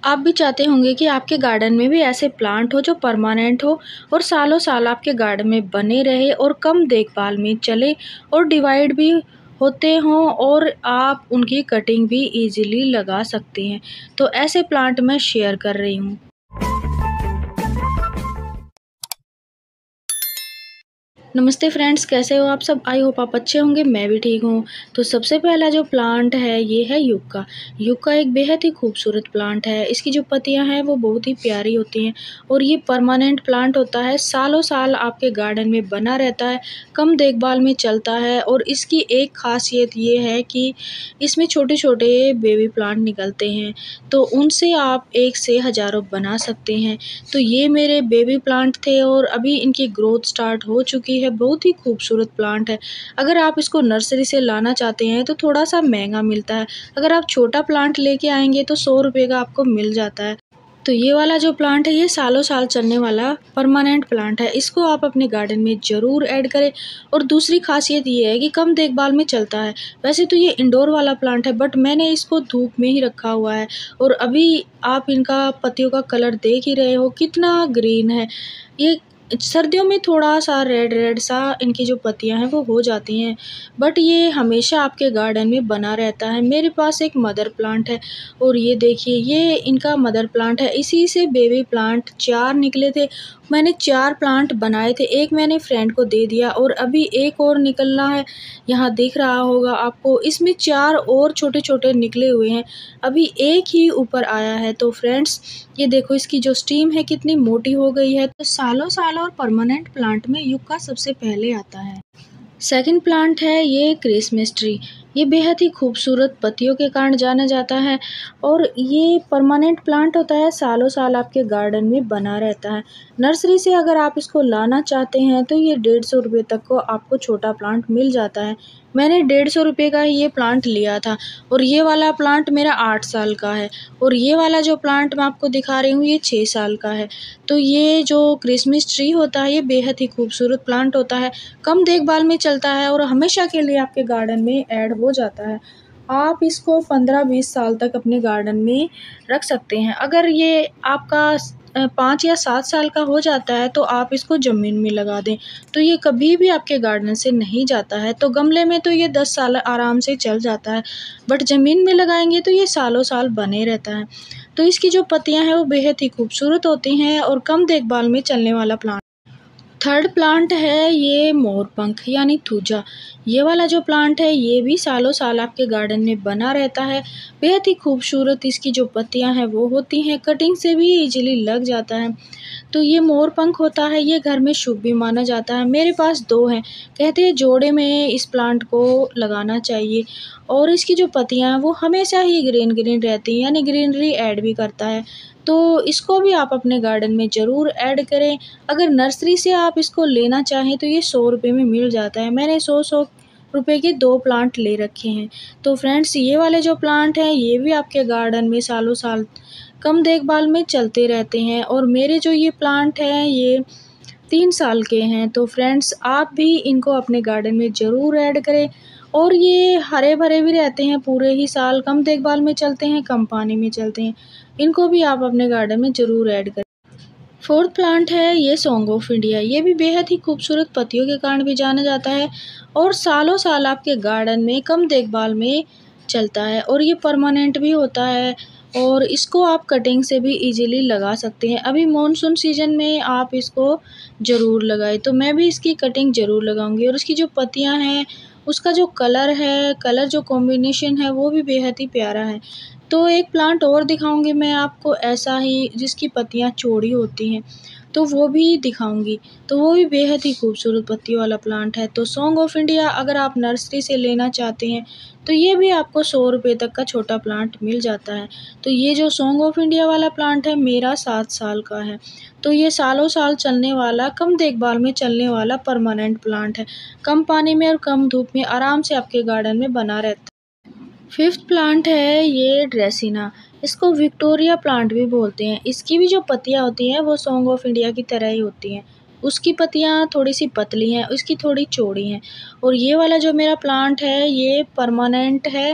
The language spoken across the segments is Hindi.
आप भी चाहते होंगे कि आपके गार्डन में भी ऐसे प्लांट हो जो परमानेंट हो और सालों साल आपके गार्डन में बने रहे और कम देखभाल में चले और डिवाइड भी होते हों और आप उनकी कटिंग भी इजीली लगा सकते हैं। तो ऐसे प्लांट मैं शेयर कर रही हूँ। नमस्ते फ्रेंड्स, कैसे हो आप सब? आई होप आप अच्छे होंगे। मैं भी ठीक हूँ। तो सबसे पहला जो प्लांट है ये है युक्का। युक्का एक बेहद ही खूबसूरत प्लांट है। इसकी जो पत्तियाँ हैं वो बहुत ही प्यारी होती हैं और ये परमानेंट प्लांट होता है। सालों साल आपके गार्डन में बना रहता है, कम देखभाल में चलता है और इसकी एक खासियत ये है कि इसमें छोटे छोटे बेबी प्लांट निकलते हैं, तो उनसे आप एक से हज़ारों बना सकते हैं। तो ये मेरे बेबी प्लांट थे और अभी इनकी ग्रोथ स्टार्ट हो चुकी है। बहुत ही खूबसूरत प्लांट है। अगर आप इसको नर्सरी से लाना चाहते हैं तो थोड़ा-सा महँगा मिलता है। अगर आप छोटा प्लांट लेके आएँगे तो ₹100 का आपको मिल जाता है। तो ये वाला जो प्लांट है ये सालों साल चलने वाला परमानेंट प्लांट है। इसको आप अपने गार्डन में ज़रूर ऐड करें और दूसरी ख़ासियत ये है कि कम देखभाल में चलता है। वैसे तो ये इंडोर वाला प्लांट है बट मैंने इसको धूप में ही रखा हुआ है और अभी आप इनका पत्तियों का कलर देख ही रहे हो कितना ग्रीन है। ये सर्दियों में थोड़ा-सा रेड रेड सा इनकी जो पत्तियाँ हैं वो हो जाती हैं, बट ये हमेशा आपके गार्डन में बना रहता है। मेरे पास एक मदर प्लांट है और ये देखिए ये इनका मदर प्लांट है। इसी से बेबी प्लांट 4 निकले थे। मैंने 4 प्लांट बनाए थे, एक मैंने फ्रेंड को दे दिया और अभी एक और निकलना है। यहाँ दिख रहा होगा आपको, इसमें 4 और छोटे-छोटे निकले हुए हैं। अभी एक ही ऊपर आया है। तो फ्रेंड्स ये देखो इसकी जो स्टीम है कितनी मोटी हो गई है। तो सालों साल और परमानेंट प्लांट में युक्का सबसे पहले आता है। सेकंड प्लांट है ये क्रिसमस ट्री। ये बेहद ही खूबसूरत पत्तियों के कारण जाना जाता है और ये परमानेंट प्लांट होता है। सालों साल आपके गार्डन में बना रहता है। नर्सरी से अगर आप इसको लाना चाहते हैं तो ये ₹150 तक को आपको छोटा प्लांट मिल जाता है। मैंने ₹150 का ही ये प्लांट लिया था और ये वाला प्लांट मेरा 8 साल का है और ये वाला जो प्लांट मैं आपको दिखा रही हूँ ये 6 साल का है। तो ये जो क्रिसमस ट्री होता है ये बेहद ही खूबसूरत प्लांट होता है, कम देखभाल में चलता है और हमेशा के लिए आपके गार्डन में ऐड हो जाता है। आप इसको 15-20 साल तक अपने गार्डन में रख सकते हैं। अगर ये आपका 5 या 7 साल का हो जाता है तो आप इसको ज़मीन में लगा दें, तो ये कभी भी आपके गार्डन से नहीं जाता है। तो गमले में तो ये 10 साल आराम से चल जाता है, बट ज़मीन में लगाएँगे तो ये सालों साल बने रहता है। तो इसकी जो पत्तियाँ हैं वो बेहद ही खूबसूरत होती हैं और कम देखभाल में चलने वाला प्लांट। थर्ड प्लांट है ये मोरपंख यानी थूजा। ये वाला जो प्लांट है ये भी सालों साल आपके गार्डन में बना रहता है। बेहद ही खूबसूरत इसकी जो पत्तियां हैं वो होती हैं, कटिंग से भी इजीली लग जाता है। तो ये मोरपंख होता है, ये घर में शुभ भी माना जाता है। मेरे पास 2 हैं। कहते हैं जोड़े में इस प्लांट को लगाना चाहिए और इसकी जो पत्तियां हैं वो हमेशा ही ग्रीन ग्रीन रहती हैं, यानी ग्रीनरी ऐड भी करता है। तो इसको भी आप अपने गार्डन में ज़रूर ऐड करें। अगर नर्सरी से आप इसको लेना चाहें तो ये ₹100 में मिल जाता है। मैंने 100-100 रुपए के 2 प्लांट ले रखे हैं। तो फ्रेंड्स ये वाले जो प्लांट हैं ये भी आपके गार्डन में सालों साल कम देखभाल में चलते रहते हैं और मेरे जो ये प्लांट हैं ये 3 साल के हैं। तो फ्रेंड्स आप भी इनको अपने गार्डन में ज़रूर ऐड करें और ये हरे-भरे भी रहते हैं पूरे ही साल, कम देखभाल में चलते हैं, कम पानी में चलते हैं। इनको भी आप अपने गार्डन में ज़रूर ऐड करें। फोर्थ प्लांट है ये सॉन्ग ऑफ इंडिया। ये भी बेहद ही खूबसूरत पत्तियों के कारण भी जाना जाता है और सालों साल आपके गार्डन में कम देखभाल में चलता है और ये परमानेंट भी होता है और इसको आप कटिंग से भी इजीली लगा सकते हैं। अभी मॉनसून सीजन में आप इसको ज़रूर लगाएं, तो मैं भी इसकी कटिंग ज़रूर लगाऊंगी और इसकी जो पत्तियां हैं उसका जो कलर है, कलर जो कॉम्बिनेशन है वो भी बेहद ही प्यारा है। तो एक प्लांट और दिखाऊंगी मैं आपको ऐसा ही जिसकी पत्तियां चौड़ी होती हैं, तो वो भी दिखाऊंगी। तो वो भी बेहद ही खूबसूरत पत्तियों वाला प्लांट है। तो सॉन्ग ऑफ इंडिया अगर आप नर्सरी से लेना चाहते हैं तो ये भी आपको ₹100 तक का छोटा प्लांट मिल जाता है। तो ये जो सॉन्ग ऑफ इंडिया वाला प्लांट है मेरा 7 साल का है। तो ये सालों साल चलने वाला, कम देखभाल में चलने वाला परमानेंट प्लांट है। कम पानी में और कम धूप में आराम से आपके गार्डन में बना रहता है। फिफ्थ प्लांट है ये ड्रेसिना। इसको विक्टोरिया प्लांट भी बोलते हैं। इसकी भी जो पत्तियाँ होती हैं वो सॉन्ग ऑफ इंडिया की तरह ही होती हैं। उसकी पत्तियाँ थोड़ी सी पतली हैं, उसकी थोड़ी चौड़ी हैं और ये वाला जो मेरा प्लांट है ये परमानेंट है।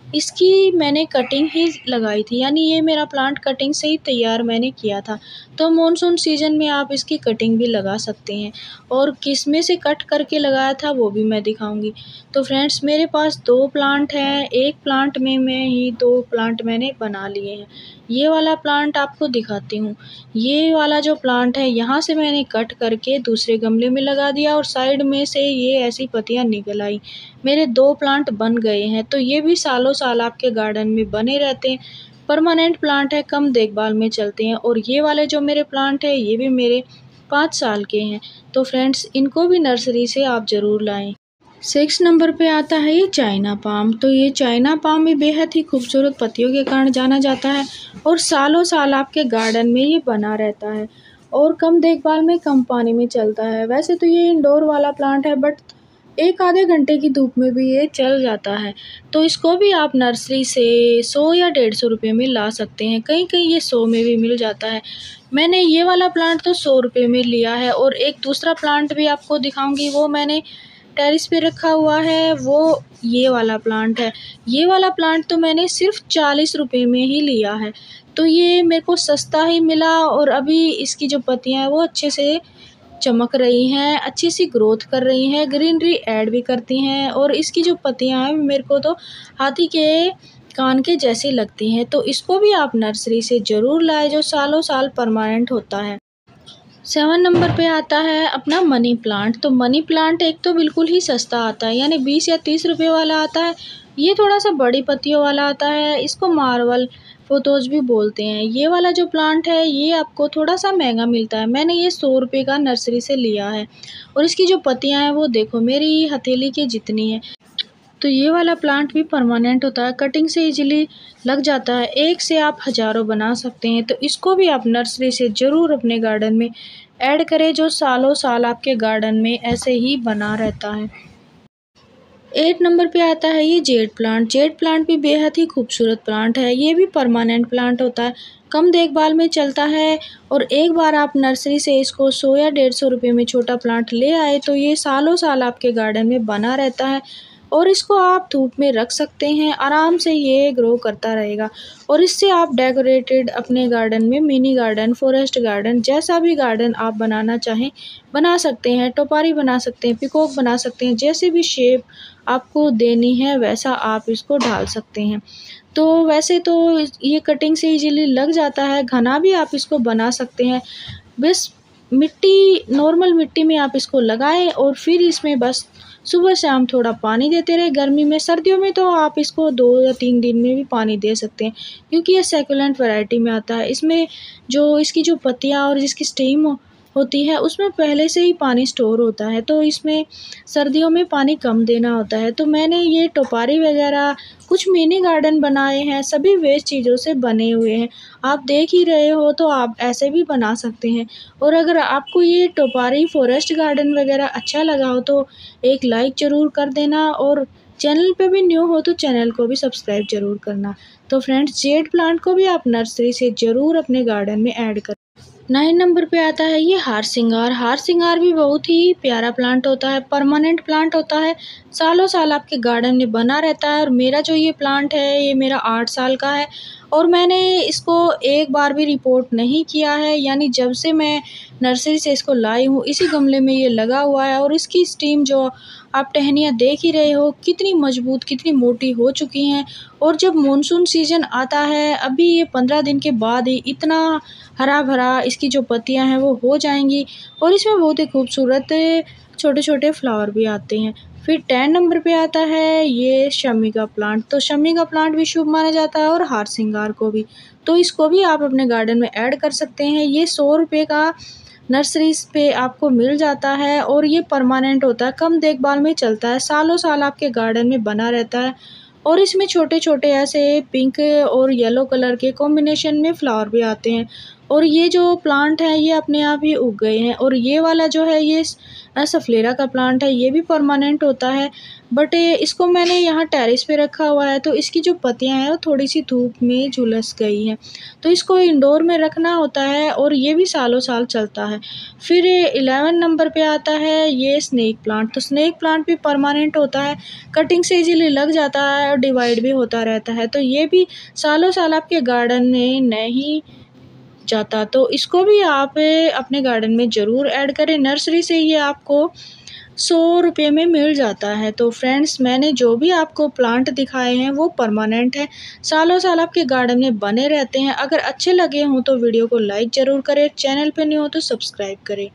इसकी मैंने कटिंग ही लगाई थी, यानी ये मेरा प्लांट कटिंग से ही तैयार मैंने किया था। तो मॉनसून सीज़न में आप इसकी कटिंग भी लगा सकते हैं और किसमें से कट करके लगाया था वो भी मैं दिखाऊंगी। तो फ्रेंड्स, मेरे पास 2 प्लांट हैं, एक प्लांट में मैं ही 2 प्लांट मैंने बना लिए हैं। ये वाला प्लांट आपको दिखाती हूँ। ये वाला जो प्लांट है यहाँ से मैंने कट करके दूसरे गमले में लगा दिया और साइड में से ये ऐसी पत्तियाँ निकल आई। मेरे 2 प्लांट बन गए हैं। तो ये भी सालों साल आपके गार्डन में बने रहते हैं। परमानेंट प्लांट है, कम देखभाल में चलते हैं। और ये वाले जो मेरे प्लांट है ये भी मेरे 5 साल के हैं। तो फ्रेंड्स, इनको भी नर्सरी से आप ज़रूर लाएं। 6 नंबर पे आता है ये चाइना पाम। तो ये चाइना पाम भी बेहद ही खूबसूरत पत्तियों के कारण जाना जाता है और सालों साल आपके गार्डन में ये बना रहता है और कम देखभाल में, कम पानी में चलता है। वैसे तो ये इंडोर वाला प्लांट है, बट 1 आधे घंटे की धूप में भी ये चल जाता है। तो इसको भी आप नर्सरी से 100 या 150 रुपये में ला सकते हैं। कहीं कहीं ये 100 में भी मिल जाता है। मैंने ये वाला प्लांट तो 100 रुपये में लिया है और एक दूसरा प्लांट भी आपको दिखाऊंगी, वो मैंने टेरेस पे रखा हुआ है, वो ये वाला प्लांट है। ये वाला प्लांट तो मैंने सिर्फ 40 रुपये में ही लिया है। तो ये मेरे को सस्ता ही मिला और अभी इसकी जो पत्तियां हैं वो अच्छे से चमक रही हैं, अच्छी सी ग्रोथ कर रही हैं, ग्रीनरी ऐड भी करती हैं और इसकी जो पत्तियां हैं मेरे को तो हाथी के कान के जैसी लगती हैं। तो इसको भी आप नर्सरी से ज़रूर लाएं, जो सालों साल परमानेंट होता है। 7 नंबर पे आता है अपना मनी प्लांट। तो मनी प्लांट एक तो बिल्कुल ही सस्ता आता है, यानी 20 या 30 रुपये वाला आता है। ये थोड़ा सा बड़ी पत्तियों वाला आता है, इसको मार्वल पोथोस भी बोलते हैं। ये वाला जो प्लांट है ये आपको थोड़ा सा महंगा मिलता है। मैंने ये 100 रुपये का नर्सरी से लिया है और इसकी जो पत्तियां हैं वो देखो मेरी हथेली के जितनी है। तो ये वाला प्लांट भी परमानेंट होता है, कटिंग से इजीली लग जाता है। एक से आप हज़ारों बना सकते हैं। तो इसको भी आप नर्सरी से ज़रूर अपने गार्डन में ऐड करें, जो सालों साल आपके गार्डन में ऐसे ही बना रहता है। 8 नंबर पे आता है ये जेड प्लांट। जेड प्लांट भी बेहद ही खूबसूरत प्लांट है। ये भी परमानेंट प्लांट होता है, कम देखभाल में चलता है और एक बार आप नर्सरी से इसको 100 या 150 रुपये में छोटा प्लांट ले आए तो ये सालों साल आपके गार्डन में बना रहता है और इसको आप धूप में रख सकते हैं, आराम से ये ग्रो करता रहेगा और इससे आप डेकोरेटेड अपने गार्डन में मिनी गार्डन, फॉरेस्ट गार्डन, जैसा भी गार्डन आप बनाना चाहें बना सकते हैं। टोपारी बना सकते हैं, पिकॉक बना सकते हैं, जैसे भी शेप आपको देनी है वैसा आप इसको ढाल सकते हैं। तो वैसे तो ये कटिंग से इजीली लग जाता है, घना भी आप इसको बना सकते हैं। बस मिट्टी, नॉर्मल मिट्टी में आप इसको लगाएं और फिर इसमें बस सुबह शाम थोड़ा पानी देते रहे। गर्मी में, सर्दियों में तो आप इसको 2 या 3 दिन में भी पानी दे सकते हैं, क्योंकि ये सैकुलेंट वैरायटी में आता है। इसमें जो इसकी जो पत्तियां और जिसकी स्टेम होती है उसमें पहले से ही पानी स्टोर होता है, तो इसमें सर्दियों में पानी कम देना होता है। तो मैंने ये टोपारी वगैरह कुछ मिनी गार्डन बनाए हैं, सभी वेस्ट चीज़ों से बने हुए हैं। आप देख ही रहे हो, तो आप ऐसे भी बना सकते हैं। और अगर आपको ये टोपारी फॉरेस्ट गार्डन वगैरह अच्छा लगा हो तो एक लाइक ज़रूर कर देना और चैनल पे भी न्यू हो तो चैनल को भी सब्सक्राइब ज़रूर करना। तो फ्रेंड्स, जेड प्लांट को भी आप नर्सरी से ज़रूर अपने गार्डन में ऐड करें। 9 नंबर पे आता है ये हार सिंगार। हार सिंगार भी बहुत ही प्यारा प्लांट होता है, परमानेंट प्लांट होता है, सालों साल आपके गार्डन में बना रहता है। और मेरा जो ये प्लांट है ये मेरा 8 साल का है और मैंने इसको एक बार भी रिपोर्ट नहीं किया है, यानी जब से मैं नर्सरी से इसको लाई हूँ इसी गमले में ये लगा हुआ है। और इसकी स्टीम जो आप टहनियाँ देख ही रहे हो कितनी मजबूत, कितनी मोटी हो चुकी हैं। और जब मानसून सीज़न आता है, अभी ये 15 दिन के बाद ही इतना हरा भरा इसकी जो पत्तियां हैं वो हो जाएंगी और इसमें बहुत ही खूबसूरत छोटे छोटे फ्लावर भी आते हैं। फिर 10 नंबर पे आता है ये शमी का प्लांट। तो शमी का प्लांट भी शुभ माना जाता है और हार सिंगार को भी, तो इसको भी आप अपने गार्डन में ऐड कर सकते हैं। ये 100 रुपये का नर्सरी पे आपको मिल जाता है और ये परमानेंट होता है, कम देखभाल में चलता है, सालों साल आपके गार्डन में बना रहता है। और इसमें छोटे छोटे ऐसे पिंक और येलो कलर के कॉम्बिनेशन में फ्लावर भी आते हैं और ये जो प्लांट है ये अपने आप ही उग गए हैं। और ये वाला जो है ये सफलेरा का प्लांट है, ये भी परमानेंट होता है, बट इसको मैंने यहाँ टेरेस पे रखा हुआ है तो इसकी जो पत्तियाँ हैं वो थोड़ी सी धूप में झुलस गई हैं, तो इसको इंडोर में रखना होता है और ये भी सालों साल चलता है। फिर 11 नंबर पे आता है ये स्नेक प्लांट। तो स्नेक प्लांट भी परमानेंट होता है, कटिंग से इजीली लग जाता है और डिवाइड भी होता रहता है, तो ये भी सालों साल आपके गार्डन में नहीं जाता। तो इसको भी आप अपने गार्डन में ज़रूर ऐड करें। नर्सरी से ये आपको 100 रुपये में मिल जाता है। तो फ्रेंड्स, मैंने जो भी आपको प्लांट दिखाए हैं वो परमानेंट है, सालों साल आपके गार्डन में बने रहते हैं। अगर अच्छे लगे हों तो वीडियो को लाइक ज़रूर करें, चैनल पे न्यू हो तो सब्सक्राइब करें।